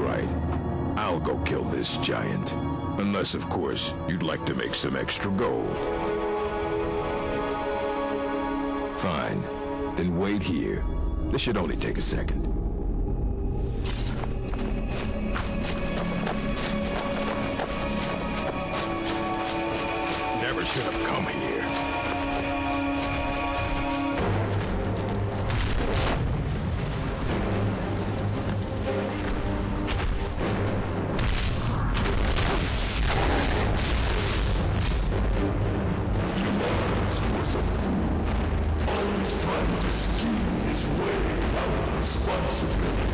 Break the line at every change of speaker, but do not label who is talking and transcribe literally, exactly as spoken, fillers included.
right. I'll go kill this giant. Unless, of course, you'd like to make some extra gold. Fine. Then wait here. This should only take a second. Never should have come here.
Always trying to scheme his way out of responsibility.